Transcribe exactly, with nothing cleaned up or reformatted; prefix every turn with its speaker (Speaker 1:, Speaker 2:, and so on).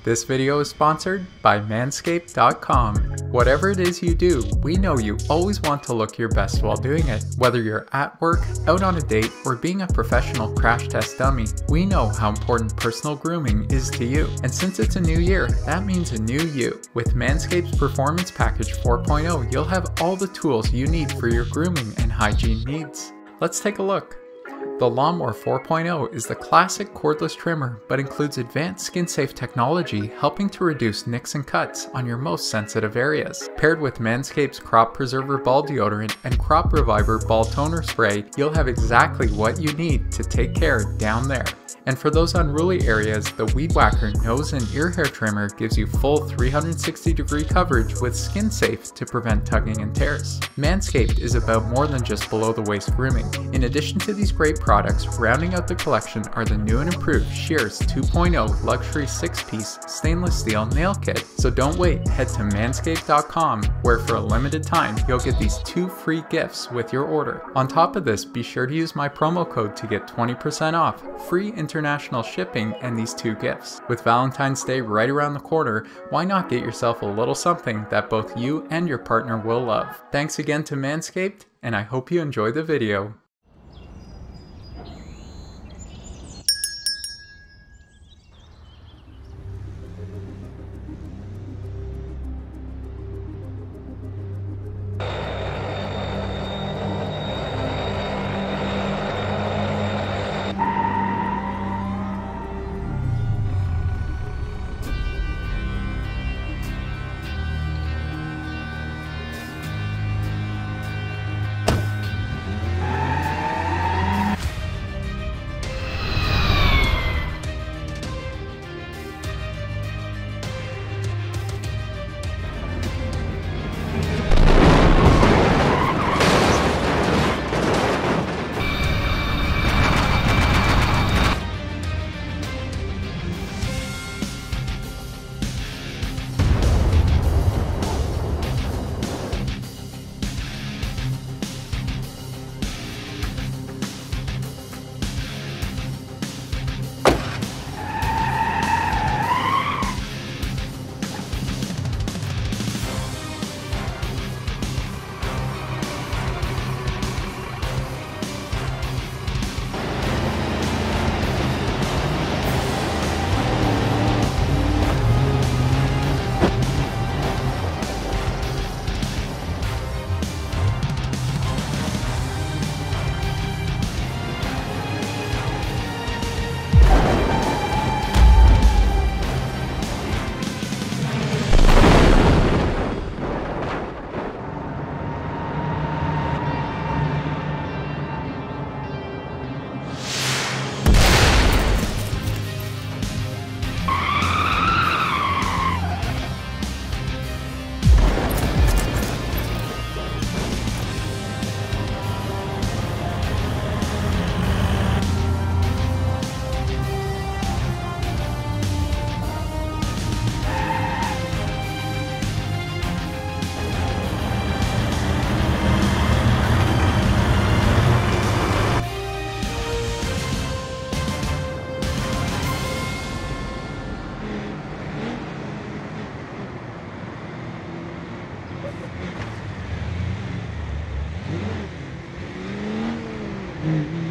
Speaker 1: This video is sponsored by manscaped dot com. Whatever it is you do, we know you always want to look your best while doing it. Whether you're at work, out on a date, or being a professional crash test dummy, we know how important personal grooming is to you. And since it's a new year, that means a new you. With Manscaped's Performance Package four point oh, you'll have all the tools you need for your grooming and hygiene needs. Let's take a look. The Lawnmower four point oh is the classic cordless trimmer, but includes advanced skin-safe technology helping to reduce nicks and cuts on your most sensitive areas. Paired with Manscaped's Crop Preserver Ball Deodorant and Crop Reviver Ball Toner Spray, you'll have exactly what you need to take care down there. And for those unruly areas, the Weed Whacker Nose and Ear Hair Trimmer gives you full three hundred sixty degree coverage with Skin Safe to prevent tugging and tears. Manscaped is about more than just below the waist grooming. In addition to these great products, rounding out the collection are the new and improved Shears two point oh Luxury six piece Stainless Steel Nail Kit. So don't wait, head to manscaped dot com, where for a limited time, you'll get these two free gifts with your order. On top of this, be sure to use my promo code to get twenty percent off, free international shipping, and these two gifts. With Valentine's Day right around the corner, why not get yourself a little something that both you and your partner will love? Thanks again to Manscaped, and I hope you enjoy the video.
Speaker 2: Mm-hmm.